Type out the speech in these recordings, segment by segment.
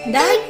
That?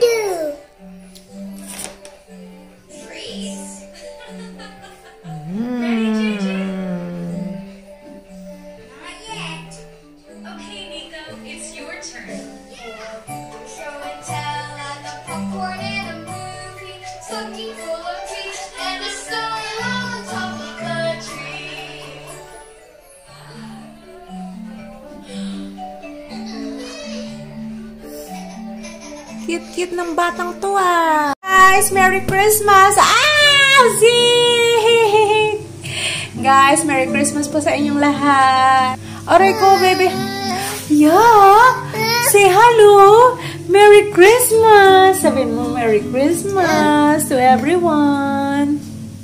Cute-cute ng batang to ah. Guys, Merry Christmas! Ah! See! Guys, Merry Christmas po sa inyong lahat. Aray ko, baby. Yeah! Say hello! Merry Christmas! Sabihin mo, Merry Christmas to everyone!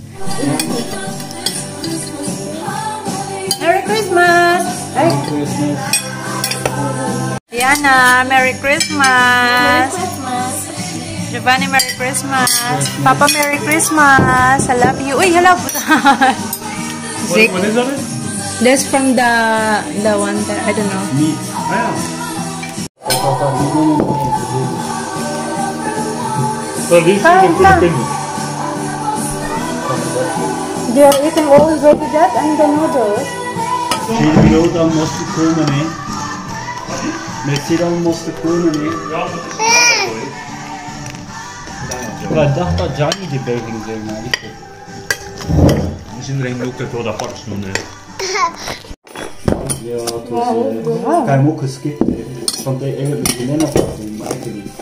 Merry Christmas! Ay! Merry Christmas! Yana, Merry Christmas! Merry Christmas! Giovanni, Merry Christmas! Papa, Merry Christmas! I love you! Uy, hello! What is that? That's from the one that, I don't know. Meat. So this is the Philippines. They are eating already that and the noodles. Chili'dan måste komma med. Mexi'dan måste komma med. Ja, detta Johnny de Belging zijn maar niet. Misschien er een ook het wat apart doen. Ja, het was kan je ook geskipt. Want hij eigenlijk geen ene apart doen, maar ik niet.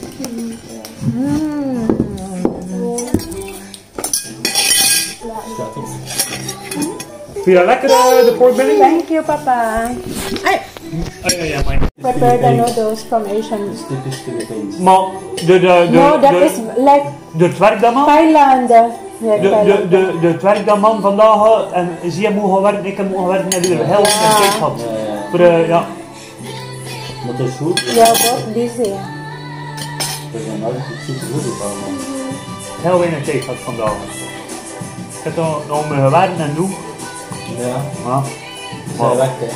Vind je lekker de pork belly? Thank you, Papa. Ja, mine. Prepare the noodles from Asian. Typisch Philippines. Maar No, that is like het werk dat man? Thailand. Yeah, Het werk dat man vandaag en zie je mogen werken, ik heb mogen werken en weer heel veel tijd gehad. Voor ja. Maar dat is goed. Yeah, both busy. Dat is een altijd super goed man. Heel weinig tijd gehad vandaag. Ik heb nog mogen werken en doen. Ja. Maar Zij weg hè.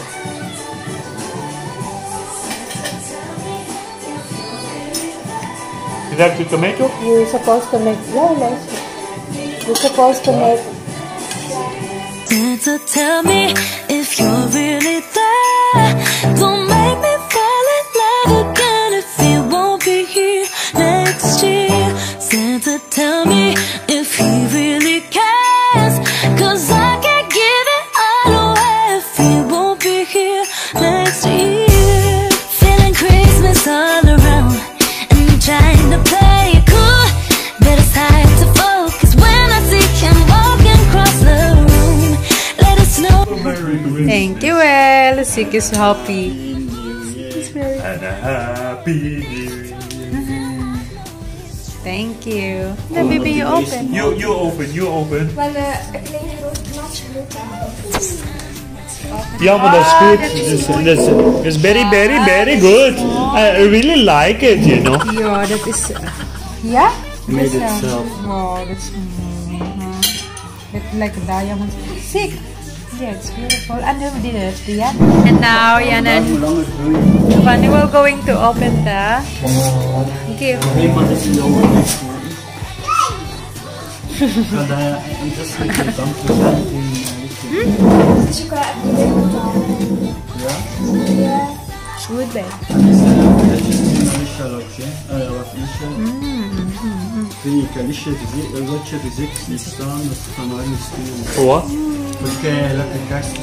Is that the tomato? You're supposed to make, you're supposed to make. Santa, tell me if you're really there. Don't make me fall in love again if you won't be here next year. Santa, tell me if he really cares. 'Cause I can't give it all away if he won't be here next year. Feeling Christmas all around. Trying to play it cool, but it's hard to focus when I see him walking across the room. Let us know. Thank you, well. Sick is happy. And a happy new year. Thank you. The baby, you open. You open. Wel, ik neem groot matje groot. Yeah, but that's good. It's very good. I really like it, you know. Yeah, that is. Yeah? Made it self. Oh, that's. It's like a diamond. Sick. Yeah, it's beautiful. And who did it? Yeah. And now, Yan and Giovanni will going to open the gift. Good babe. What? Perché la cacca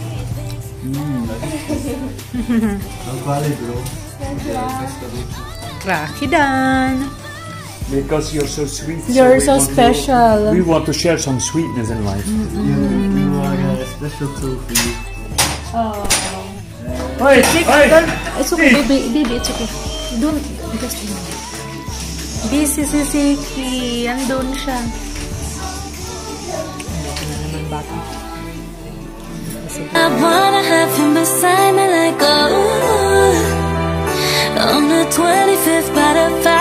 Rakidan. Because you're so sweet. You're so special. We want to share some sweetness in life. You are special too for you. Oh. Hey, It's okay, baby, it's okay. Don't just busy si Siki. Andun siya. I wanna have him beside me like oh, on the 25th by the fire.